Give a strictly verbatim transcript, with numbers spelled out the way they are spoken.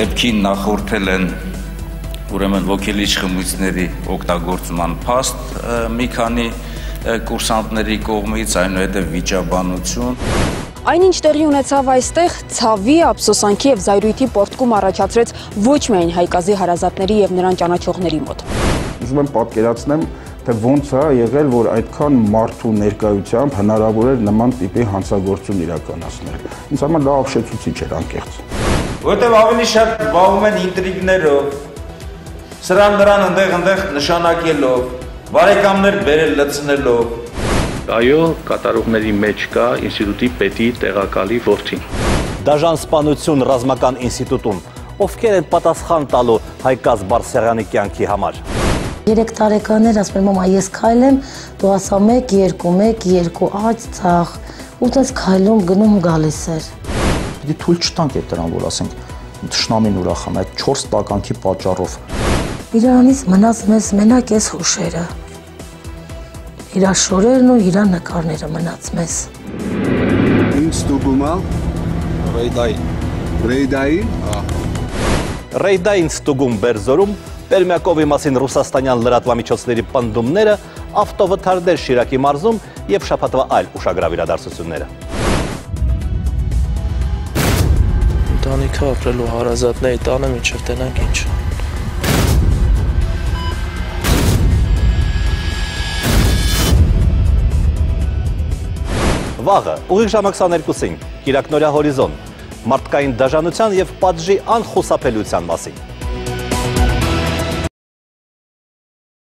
դեպքին նախորդել են ուրեմն ոգելիչ խմույցների օգտագործման փաստ մի քանի կուրսանտների կողմից, այնուհետև վիճաբանություն։ Այնինչ տեղի ունեցավ այստեղ ցավի, ափսոսանքի եւ զայրույթի պորտկում առաջացրեց ոչ միայն Հայկազի հարազատների եւ նրան ճանաչողների մոտ։ Ուզում եմ պատկերացնեմ, թե ոնց է եղել, որ այդքան մարդու ներկայությամբ հնարավոր էր նման տիպի հանցագործություն իրականացնել։ Ինձ համար լավ ապշեցուցիչ էր անկեղծ։ Որտեւ ավելի շատ զբաղվում են ինտրիգներով, սրան նրան ընդեղ-ընդեղ նշանակելով, բարեկամներ բերել լցնելով։ Այո, կատարողների մեջ կա ինստիտուտի պետի տեղակալի որդին։ Դաժան սպանություն ռազմական ինստիտուտում, ովքեր են պատասխան տալու Հայկազ Բարսեղյանի կյանքի համար։ Երեք տարեկաններ ասում եմ, մամա, ես քայլեմ, դու ասա մեկ, երկու, մեկ, երկու, աջ, ցախ, ու տես քայլում գնում գալիս էր։ Պիտի թույլ չտանք այդ դրան, որ ասենք թշնամին ուրախանա այդ չորս տականքի պատճառով։ Իրանից մնաց մեզ մենակ էս հուշերը։ Իրա շորերն ու իրա նկարները մնաց մեզ։ Ինչ ստուգում է։ Ռեյդայի։ Ռեյդայի։ Ռեյդային ստուգում Բերձորում Պերմյակովի մասին ռուսաստանյան լրատվամիջոցների պնդումները, ավտովթարներ Շիրակի մարզում եւ շաբաթվա այլ ուշագրավ իրադարձությունները։ Ընտանիքը ապրելու հարազատների տանը մինչև տենանք ինչ։ Վաղը, ուղիղ ժամը քսաներկուսին, կիրակնորյա հորիզոն, մարդկային դաժանության և պատժի անխուսափելիության մասին։